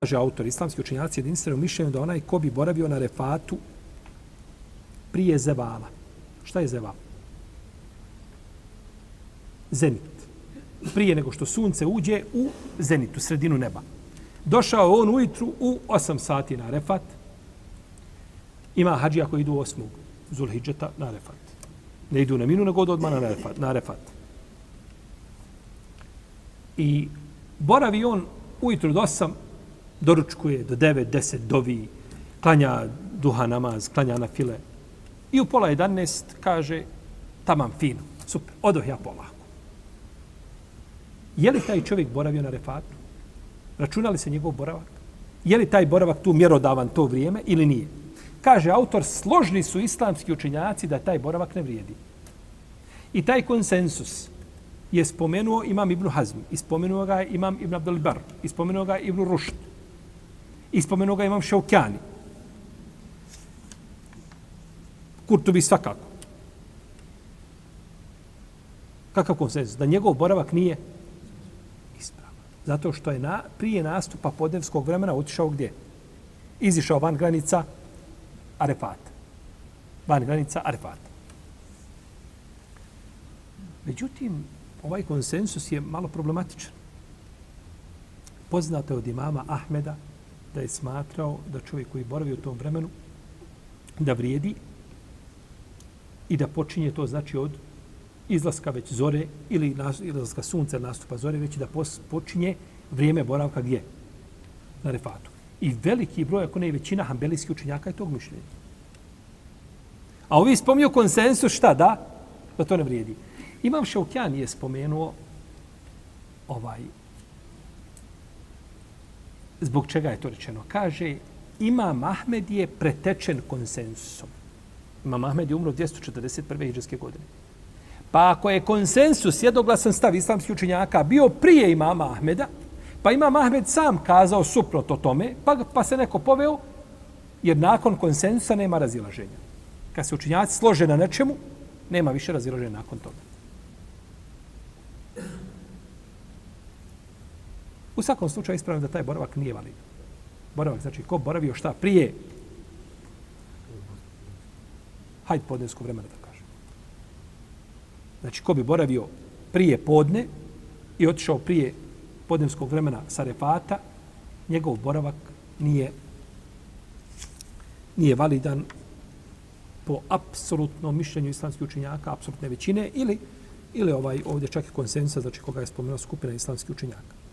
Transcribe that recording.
Kaže autor, islamski učenjaci jedinstveno mišljenju da onaj ko bi boravio na Arefatu prije zevala. Šta je zeval? Zenit. Prije nego što sunce uđe u zenitu, sredinu neba. Došao on ujutru u 8 sati na Arefat. Ima hadžija koji idu 8. Zulhidžeta na Arefat. Ne idu na Minu, nego odmah na Arefat. I boravi on ujutru do 8, doručkuje do 9, 10, dovi, klanja duha namaz, klanja na file. I u pola 11 kaže, tamam, fino, super, odoh ja polako. Je li taj čovjek boravio na Arefatu? Računa li se njegov boravak? Je li taj boravak tu mjerodavan to vrijeme ili nije? Kaže autor, složni su islamski učenjaci da taj boravak ne vrijedi. I taj konsensus je spomenuo imam Ibn Hazm, i spomenuo ga imam Ibn Abdul Bar, i spomenuo ga Ibn Rušd, i spomenuo ga imam Šaukjani. Kurtubi svakako. Kakav konsensus? Da njegov boravak nije ispravan. Zato što je prije nastupa podnevskog vremena otišao gdje? Izišao van granica Arefata. Van granica Arefata. Međutim, ovaj konsensus je malo problematičan. Poznato je od imama Ahmeda da je smatrao da čovjek koji boravi u tom vremenu da vrijedi i da počinje to znači od izlaska već zore ili izlaska sunca nastupa zore, već da počinje vrijeme boravka gdje? Na Arefatu. I veliki broj, ako ne i većina hambelijskih učenjaka je tog mišljenja. A ovi spominju konsensus šta da? Da to ne vrijedi. Imam Šaukjani je spomenuo zbog čega je to rečeno. Kaže, Imam Ahmed je pretečen konsensusom. Imam Ahmed je umro 241. hidžrske godine. Pa ako je konsensus, jednoglasan stav islamskih učenjaka bio prije imama Ahmeda, pa Imam Ahmed sam kazao suprotno tome, pa se neko poveo, jer nakon konsensusa nema razilaženja. Kad se učenjaci slože na nečemu, nema više razilaženja nakon toga. U svakom slučaju ispravljam da taj boravak nije validan. Boravak, znači, ko boravio šta prije? Hajde podnesko vremena da kažem. Znači, ko bi boravio prije podne i otišao prije podnevskog vremena sa Arefata, njegov boravak nije validan po apsolutnom mišljenju islamskih učenjaka, apsolutne većine, ili ovdje čak i konsensa, znači koga je spomenuo skupina islamskih učenjaka.